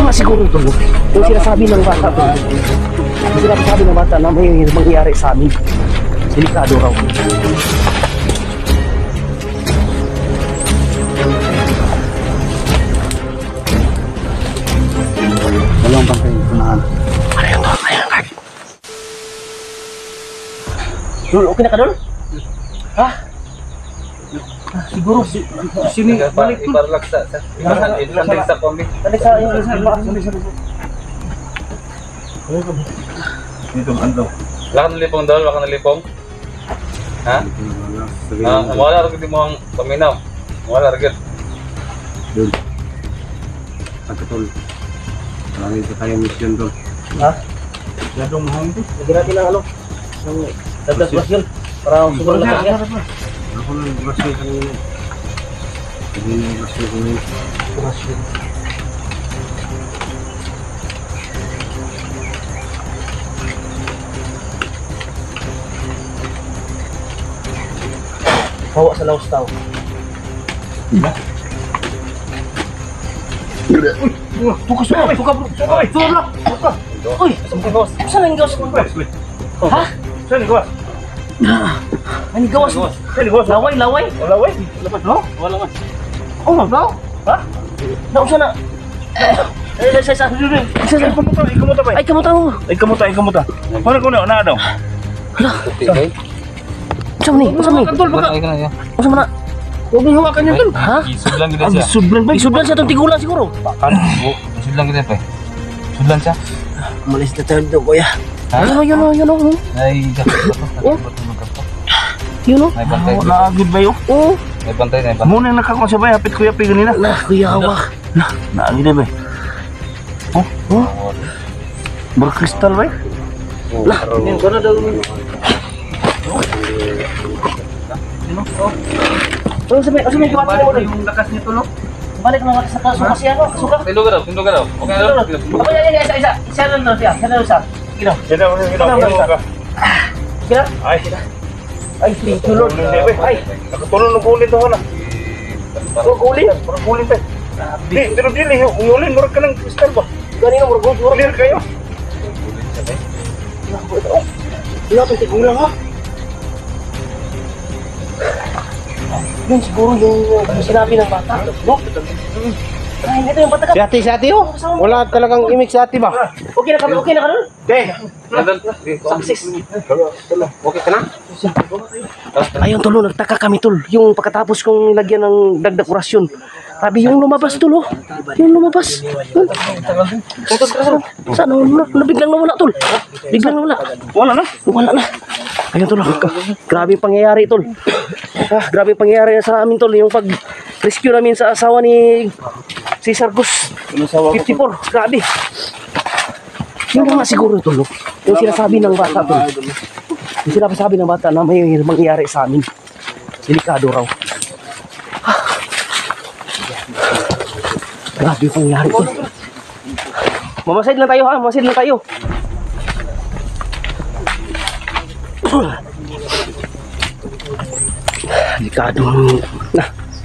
nga siguro ito, no? Yung sinasabi ng bata to. Yung sinasabi ng bata na may mangyayari sa amin. Delikado raw. Dalawang bangkay punahan. Ayan to, ayan. Dul, okay na ka, Dul? Ha? Siguro, sini, balik Dul. Iparlak sa ilang sa kombi. Balik sa iyo, Dito ang andaw. Wala ka nalipong doon, wala ka nalipong. Ha? Wala rin mo ang paminaw. Wala rin. Dul. Pagkatol. Marami sa kaya mission doon. Ha? Yadong mahal ito. Lagyan natin ng ano? Ng dagdag plus yun. Para siguro lang yan. Ako lang brasyo kanina. Hindi na brasyo kanina. Brasyo. Bawa sa laos tao. Tukas mo! Tuka bro! Tuka! Uy! Saan ang gawas mo? Ha? Saan yung gawas? Ano gawas mo? Saan yung gawas? Laway! Laway? Lapas no? Wala man. Oh, magaw? Ha? Nausa na! Isa! Kamuta ba? Ay, kamuta! Kamuta. Mana ko na daw? Hala! Okay. Saan ni? Wala ka na yan. Masa mana? Huwag mong hawakan niya doon. Ha? Isud lang gina Ang siya. sudlan ba? Isudlan siya itong tigulan siguro. Bakan. Isud lang gina pa. Sudlan siya. Malis na tayo doon, kuya. Ha? Yun o. Ay, Oh. Yun o. may bantay. Naagid ba yun? Oo. May bantay, may bantay. Muna nakakuha sa bay. Hapit kuya pi ganina. Nah, kuya hawa. Naagid ba? Oh, berkristal ba? Lah, Ini ko na daw. Oh, sabi kiwat mo doon. Yung lakas nito no? Balik na sa kasuka siya, no? Kasuka. Tindog ka daw. Okay na daw. Ako yan, isa. Isa lang siya. Gino. Kita. Gino. Ay, Ay, thank you, Lord. Ay, nakatulong ng kulit ako na. kukulit. Parang kulit pa. Pero dili, ulin mo ka ng kristal ba? Ganino, murag Clear kayo. Wala itong tigulang, ha? Yun siguro yung sinabi ng bata, no? Ay, ito yung bata ka. Si ate oh. Wala talagang imik si ate ba? Okay na ka nun? Okay. Success. Okay ka na? Ayun, tol, nagtaka kami, tol. Yung pagkatapos kong lagyan ng dagdag orasyon. Sabi yung lumabas, tol, oh. Yung lumabas. Yun. Saan? Biglang nawala, tol. Biglang nawala. Wala na. Wala na. Ayun, tol. Grabe yung pangyayari, tol. Grabe yung pangyayari sa amin, tol. Yung pag-rescue namin sa asawa ni Cesar Gus 54. Grabe. Yun nga siguro, tol. Yung sinasabi ng bata, tol. Yung sinasabi ng bata na may mangyayari sa amin. Delikado raw. Grabe yung pangyayari, tol. Mamasid lang tayo, ha? Mamasid lang tayo. Delikado na.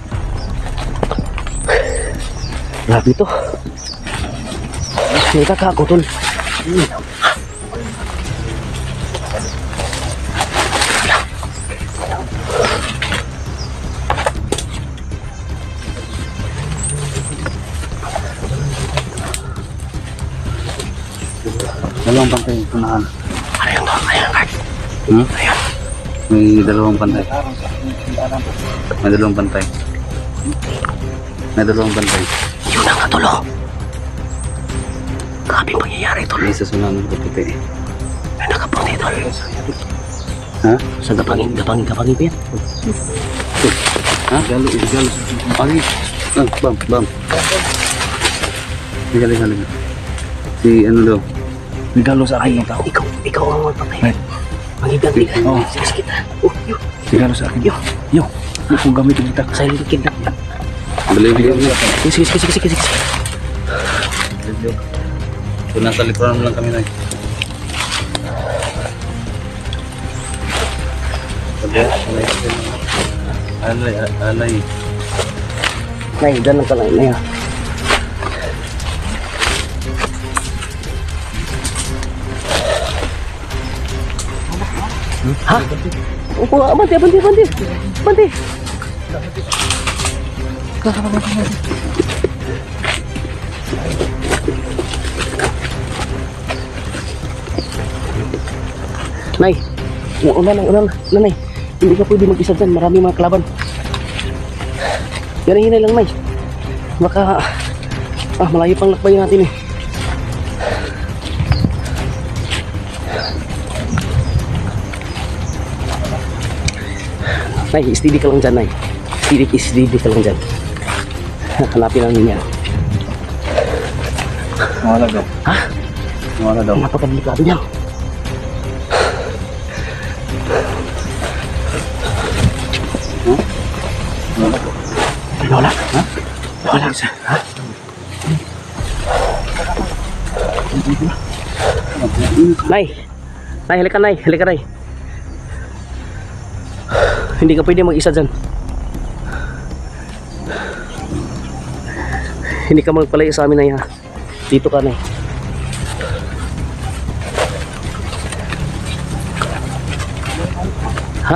Grabe ito. Nakaka ako, tol. Dalawang pantay punahan. Ayan to, ayan. Ayan. May dalawang pantay. May dalawang pantay. May dalawang pantay. Yun ang natulo. Grabe yung pangyayari, tol. May isa sunod ng puti. Ay, nakapunti, tol. Ha? Sa gapangin pa yan. Ha? Galo. Ay. Bam. Liga. Si ano daw? Regalo sa akin ng tao. Ikaw ang magpatay. Magiganti ka. Oo. Sige kita. Regalo sa akin. Yo. Kung gamitin kita. Silent kid na. Baliw. Sige. So, nasa likuran mo lang kami na. Alay. Nay, dyan lang ka lang. Nay, ha. Ha? Opo, abante, abante, abante. Abante. Nay, ulan, Nay. Hindi ka pwede mag-isa dyan, marami mga kalaban. Yan ang hinay lang, Nay. Baka, malayo pang lakbay natin eh. Nay, steady ka lang dyan, Nay. Steady ka lang dyan. Hanapin namin yan. Mawala daw. Ha? Mawala daw. Napakadelikado niyan. Wala. Ha? Wala. Ha? Nay. Nay, halika, Nay. Halika, Nay. Hindi ka pwede mag-isa dyan. Hindi ka magpalayo sa amin, Nay, ha? Dito ka, Nay. Ha?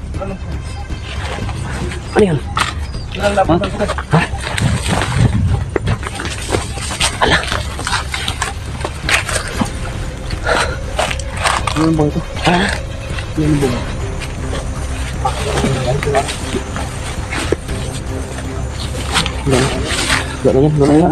Ano yan? Ha? Ala. Ano ba ito? Ha? Ano ba? Wala yan.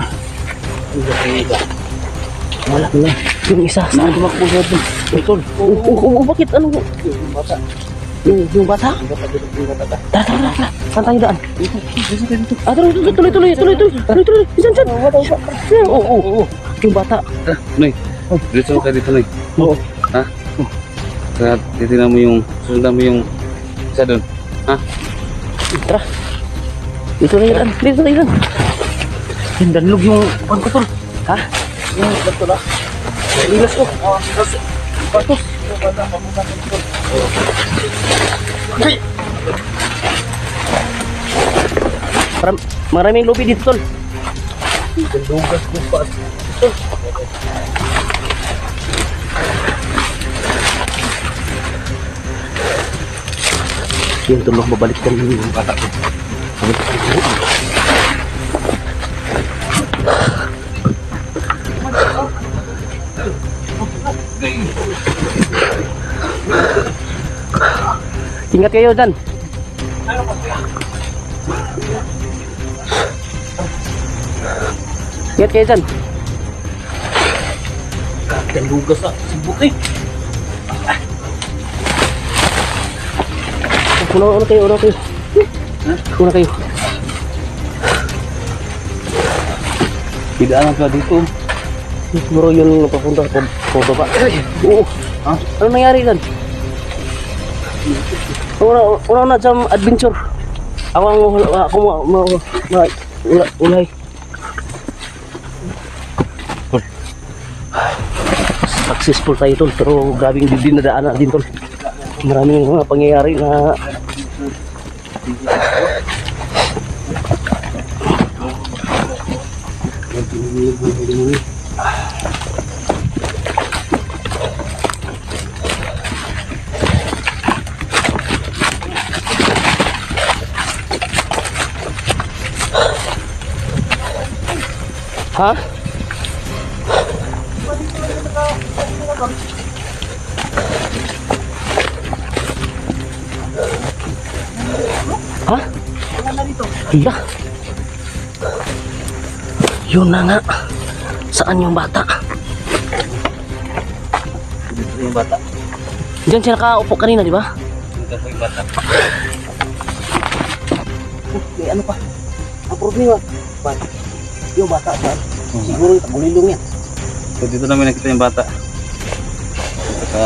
Wala. Yung isa, saan tumakbo sa ito? Ito. Bakit? Ano? Yung bata. Yung bata? Tara. Saan tayo daan? Tuloy. Diyan. Oo. Yung bata. Noy, dito ka dito, Noy. Oo. Ha? Kaya titignan mo yung, sundan mo yung isa doon. Ha? Tara. Dito na yan. Dito na yan. Danlog yung pagkutol. Ha? Yung pagkutol, ha? Ilas ko. Patos. Maraming lupi dito, tol. Dandugas ko pa. Tol. Yung tulong babalik ka ng bata ko. Ingat kayo dyan. Ingat kayo dyan. Yan lugas sa sibuk eh. Una kayo. Una kayo. Tidak anak ka dito. Siguro yun papunta sa baba. Oo. Ha? Ano nangyari dyan? Una na jam adventure. Ako ulay. Successful tayo tol, pero grabing dinadaanan din tol. Maraming mga pangyayari na ha? Ha? Iya. Yun na nga. Saan yung bata? Dito yung bata. Diyan siya nakaupo kanina, di ba? Dito yung bata. May ano pa? Ang problema. Yung bata saan? Siguro yung tagulilong yan. So dito namin nakita yung bata. Saka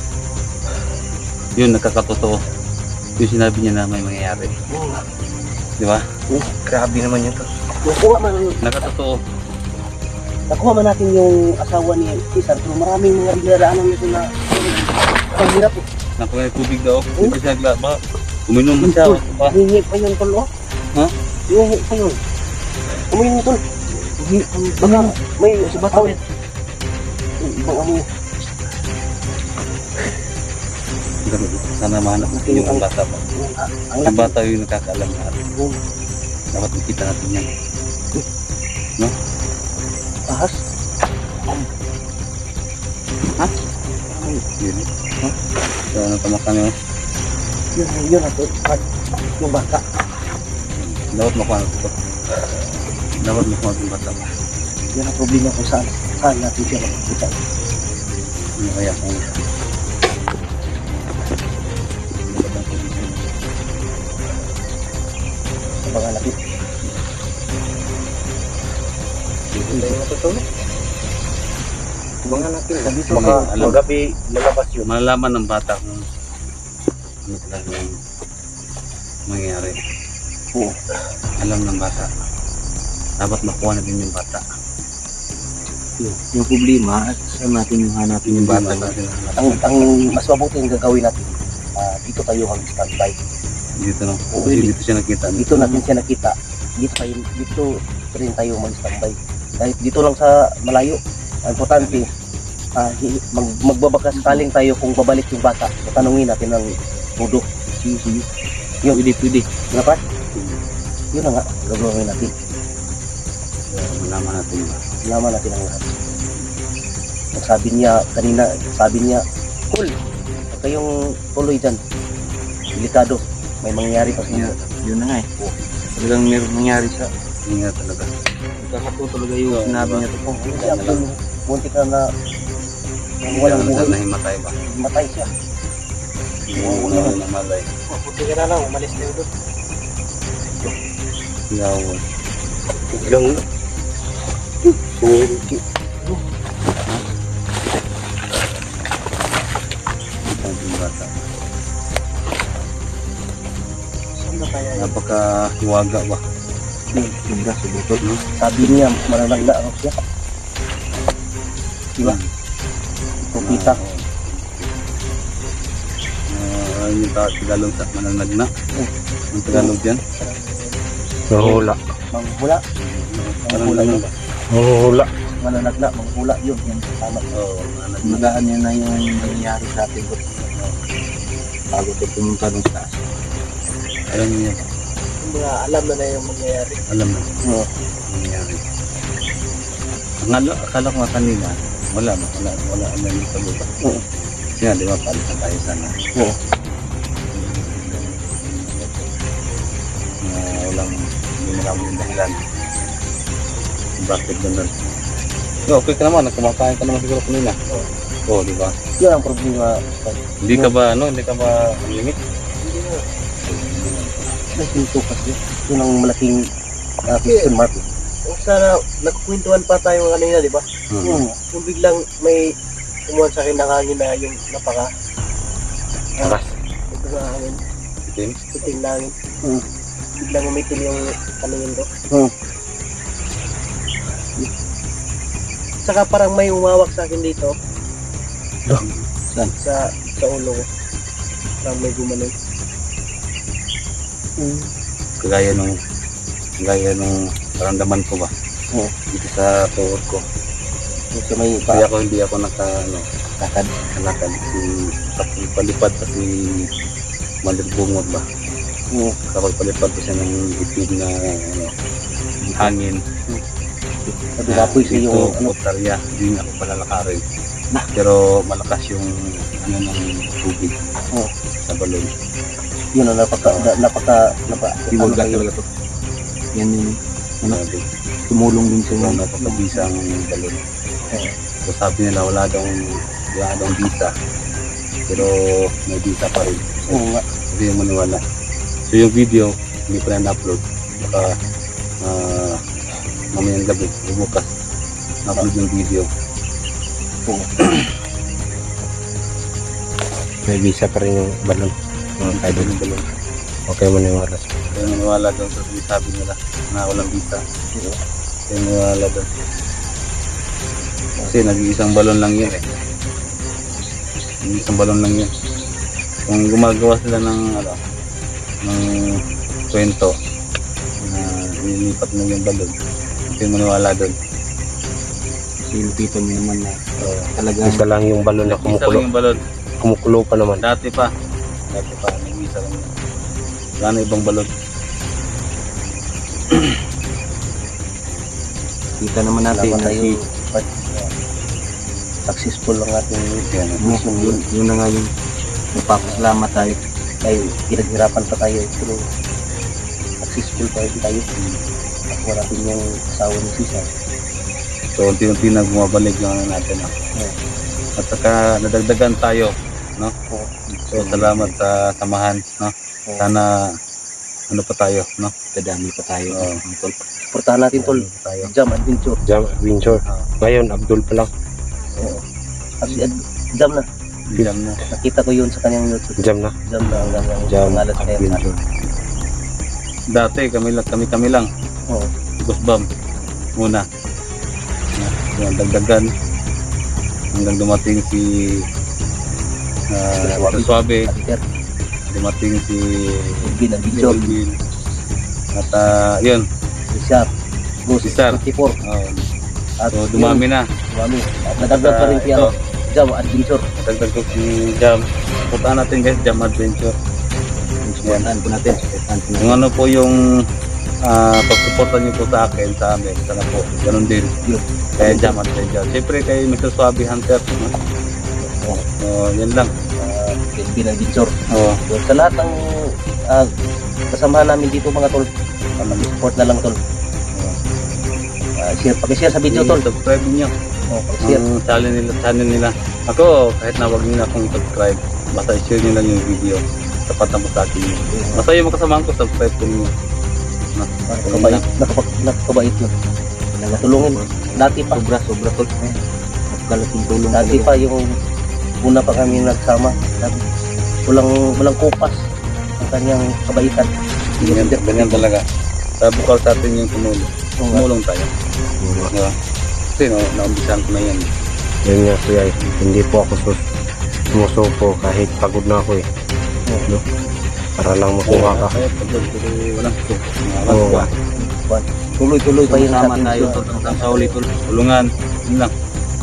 yun, nakakatotoo. Yung sinabi niya na may mangyayari. Di ba? Grabe naman yun, tol. Nakatotoo. Nakuha man natin yung asawa ni Cesar, pero maraming mga dinadaanan nito na ang hirap eh. Napakay tubig daw. Hindi siya nagla. Baka uminom man siya. Pa. Hihingi pa yun tol, oh. Ha? Hihingi pa yun. Uminom tol. Baka may sa bataw. Ibang amoy. Sana mahanap natin yung bata pa. Ang Yung laki. bata yung nakakaalam na dapat makita natin yan. No? Ahas. Yun. So, ano tamakan yun? Yun na to. Yung bata. Dapat makuha natin ito. Dapat makuha natin bata. Yan ang problema kung saan natin siya makikita. Ano kaya kung Sa mga lapit. Hindi na tutulog. Mga natin. Dito Baka, alam. Magabi, lalabas yun. malalaman ng bata kung ano talaga yung mangyayari. Oo. Alam ng bata. Dapat makuha natin yung bata. Yung problema, saan natin yung hanapin yung bata? Ang mas mabuti yung gagawin natin, dito tayo mag-standby. Dito no? Oo, Kasi hindi. dito siya nakita. Dito natin siya nakita. Dito rin tayo mag-standby. Kahit dito lang sa malayo, ang importante, magbabaka sakaling tayo kung babalik yung bata. Tanungin natin ng mudo. Sige. Yun. Pwede. Dapat? Yun na nga, gagawin natin. Malaman natin ba? Laman natin ang lahat. Sabi niya, kanina, cool, huwag kayong tuloy dyan. Delikado, may mangyayari pa sa inyo. Yun na nga eh. Talagang meron nangyari sa Ingat talaga. nagkakatuwa talaga yung sinabi niya to. Kasi ang muntik na walang Kaya buhay, nahimatay ba? matay siya. Wala na malay. Mabuti ka na lang, umalis tayo doon. Yawon. Biglang Ang bata. Saan na kaya yun? Napaka-hiwaga ba? yung braso butol, no? Sabi niya, mananagla ako siya. Diba? Kupita. Ano yung Tagalog sa mananagna? Ang Tagalog yan? Mahula. Manghula. Parang Manghula ano yun. ba? Mahula. Mananagla, manghula yun. Yan, tama. Oo, mananagna. Magaan niya na yung nangyayari sa atin. Bago tayo pumunta nung taas. Alam niyo, Alam na yung mangyayari. alam na. Oo. Nangyari. Akala ko nga kanina, wala alam yung saluba. Oo. Kasi nga, di ba, palit na tayo sana. Oo. Hindi marami yung dahilan. Bakit ganun? Okay ka naman, kumakain ka naman siguro kanina. Oo, di ba? Yun ang problema. Hindi ka ba limit? Nagsusukas yun. Yun ang malaking question mark. Sana nagkukwentuhan pa tayo kanina, di ba? Hmm. Kung biglang may kumuha sa akin ng hangin na yung napaka Lakas. ito na hangin, Itim. itim na hangin. Hmm. Biglang umitim yung kaningin ko. Hmm. Saka parang may umawak sa akin dito. Saan? Sa ulo ko. Parang may gumanon. Kagaya nung paramdaman ko ba? Oo. Dito sa tuhod ko. Kasi may Kaya hindi ako lakad. nakalakad. Kasi palipad kasi malirbungod ba? Oo. Kapag palipad ko siya ng itim na hangin. Sabi kapoy sa Dito, yung ano. Otarya, hindi ako palalakarin. Pero malakas yung ng tubig Oo. sa balon. Yun ang Hiwaga ano kayo. talaga to. Yan yung Grabe. tumulong din sa So, mga napakabisa ang balon. So, sabi nila wala daw bisa. Pero may bisa pa rin. Oo nga. Hindi yung maniwala. So yung video, hindi pa na upload. Baka mamayang gabi, bukas, na-upload yung video. may visa pa rin yung balon. Kahit yung balon. Okay mo na yung oras. Kaya maniwala daw sa sinasabi nila na walang bisa. Kaya maniwala daw. Kasi nag-iisang balon lang yun eh. Nag-iisang balon lang yun. Kung gumagawa sila ng kwento na nililipat mo yung balon, kasi maniwala doon. Kasi nakita mo naman na talaga Isa lang yung balon na Isa kumukulo. lang yung balon. kumukulo pa naman. Dati pa, nag-isa lang. Wala na ibang balon. Kita naman natin Salamat tayo. successful ang ating Mission yun na nga yung magpapasalamat tayo. ay pinaghirapan pa tayo pero successful pa rin tayo. Ako natin yung asawa ni Cesar. So, unti-unti na bumabalik yung ano natin. At saka nadagdagan tayo, no? So, salamat sa samahan, no? Sana ano pa tayo, no? Kadami pa tayo. Tol. Portahan natin tol. Tayo. Jam Adventure. Jam Adventure. Ngayon, Abdul pa lang. Jam na. Jam na. Nakita ko yun sa kanyang YouTube. Jam na. Jam na hanggang Jam pangalan sa kanya. Adventure. Dati kami lang. Oo. Boss Bam. Muna. Yan, dagdagan. Hanggang dumating si Suabe. Peter, Dumating si Edwin Adventure. Elvin. At yun. Cesar. Gus Cesar. 54. At So, dumami na. Dumami. At nadagdag pa rin siya. Ito. Jam Adventure. Dagdag ko si Jam. Puntaan natin guys, Jam Adventure. Supportahan po natin. Yung ano po yung pagsuporta niyo po sa akin, sa amin, sana po, ganun din. Kaya Jam Adventure. Siyempre kay Mr. Suabe Hunter. No? So, yan lang. Edwin Adventure. Oh, So, sa lahat ng kasamahan namin dito mga tol, support na lang tol. Share, pag-share sa video tol. subscribe niyo Share. ang channel nila. Ako, kahit na wag niyo na akong subscribe, basta i-share niyo lang yung video. Tapat na po sa akin yun. Basta yung mga kasamahan ko, subscribe ko niyo. No? Nakakabait, nakakabait yun. Natulungin. Dati pa. Sobra tol. Napakalaking tulong. Dati pa yung una pa kami nagsama. Walang kupas ang kanyang kabaitan. Ganyan talaga. Sa bukal sa atin yung tumulong tayo. Diba? Kasi naumbisan ko na yan. Yun nga kuya, hindi po ako sumusuko kahit pagod na ako eh. No? Para lang makuha ka. Kaya pagod ko walang suko. Oo. Tuloy-tuloy pa yun Sama natin tayo tayo. tol. Hanggang sa huli tol. Tulungan. Yun lang.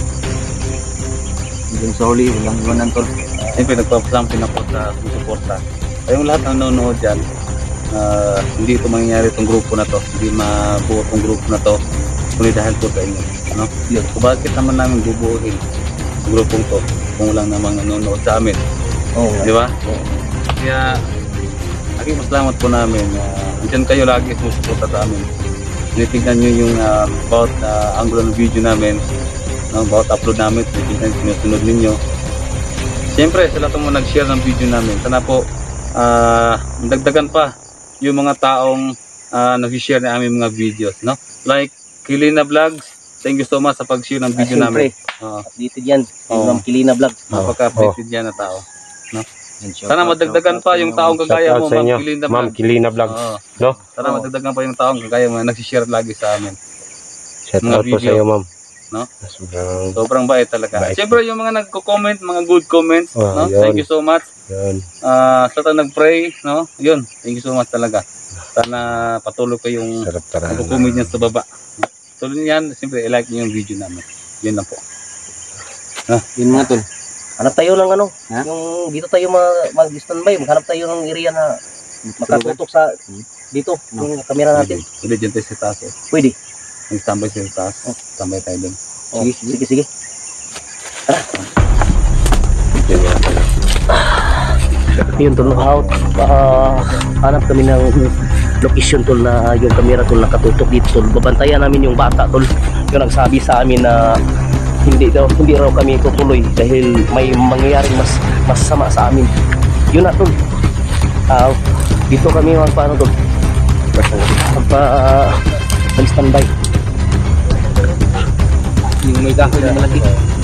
Hanggang sa huli. Walang iwanan tol. Siyempre nagpapasama po sa sumusuporta. Kayong lahat ng nanonood dyan, hindi ito mangyayari itong grupo na to. Hindi mabuo itong grupo na to. Kundi dahil po sa inyo. Ano? Yun. So bakit naman namin bubuuin ang grupong to kung lang namang nanonood sa amin? Oo nga. Di ba? Kaya lagi masalamat po namin. Andyan kayo lagi sumusuporta sa amin. Tinitignan nyo yung about angulo ng video namin, about upload namin, tinitignan sinusunod ninyo. Siyempre, sa lahat mo nag-share ng video namin, sana po dagdagan pa yung mga taong nag-share ng aming mga videos, no? Like Kilina Vlogs, thank you so much sa pag-share ng video Siyempre, namin. updated yan. Oo. Yung Ma'am Kilina Vlog. Napaka-updated yan na tao. Sana madagdagan pa yung taong kagaya mo, Shoutout sa Ma'am inyo, Kilina Ma'am Vlogs. Kilina Vlogs. Oo. No? Sana madagdagan pa yung taong kagaya mo na nag-share lagi sa amin. Shout Mga out po video. sa iyo, ma'am. No? Sobrang Sobrang bait talaga. Bait. Siyempre yung mga nagko-comment, mga good comments, no? Yun. Thank you so much. yun. Sa nag-pray, no? Yun, thank you so much talaga. Sana patuloy ko yung Sarap tarahan. nagko-comment niyan sa baba. Tuloy niyan, siyempre i-like niyo yung video namin. Yun lang po. Yun mga tol. Hanap tayo ng ano, Ha? yung dito tayo mag-standby, maghanap tayo ng area na makatutok sa dito, yung kamera natin. Pwede dyan tayo sa taas. Oh. Pwede. Nag-standby sa taas. Tambay tayo dun. Oh, sige. Yun nga pala. Yun tol, out. Hanap kami ng location tol na yung kamera tol nakatutok dito tol. Babantayan namin yung bata tol. Yung nagsabi sa amin na hindi raw kami tutuloy dahil may mangyayaring mas sama sa amin. Yun na tol. Dito kami magpaano tol. Mag-standby. Yung may kahoy na malaki.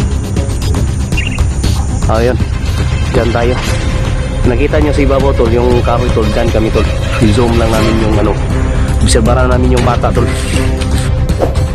Ayun. Diyan tayo. Nakita nyo sa ibabaw tol, yung kahoy tol, dyan kami tol. I-zoom lang namin yung ano. Obserbaran namin yung bata tol.